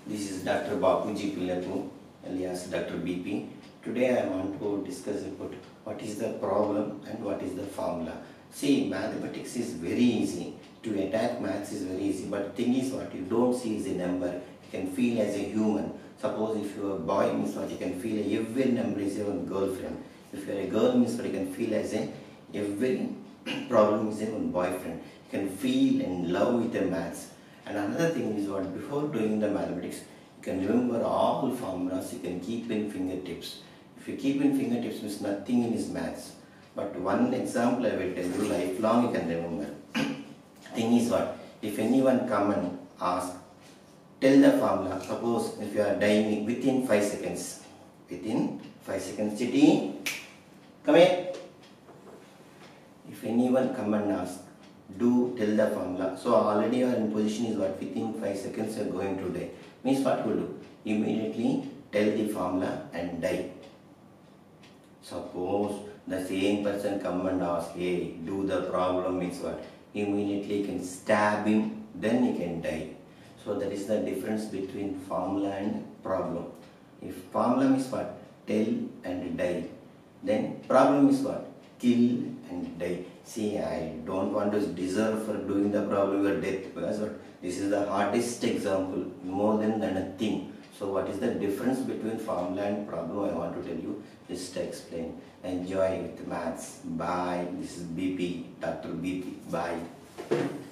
This is Dr. Bapuji Pullepu, alias Dr. BP. Today I want to discuss about what is the problem and what is the formula. See, mathematics is very easy. To attack maths is very easy, but the thing is what you don't see is a number. You can feel as a human. Suppose if you are a boy means what you can feel every number is your girlfriend. If you are a girl means what you can feel as every problem is your boyfriend. You can feel and love with the maths. And another thing is what before doing the mathematics, you can remember all formulas, you can keep in fingertips. If you keep in fingertips means nothing in is maths. But one example I will tell you, lifelong you can remember. Thing is what, if anyone come and ask, tell the formula, suppose if you are dying within 5 seconds. Within 5 seconds, Chitty, come here. If anyone come and ask, tell the formula. So already you are in position is what, within 5 seconds you are going to die. Means what will do? Immediately tell the formula and die. Suppose the same person come and ask, hey, do the problem means what? Immediately you can stab him, then he can die. So that is the difference between formula and problem. If formula is what? Tell and die. Then problem is what? Kill and die. See, I don't want to deserve for doing the problem or death, because this is the hardest example, more than nothing. So what is the difference between formula and problem? I want to tell you, just to explain. Enjoy with maths. Bye. This is BP, Dr. BP. Bye.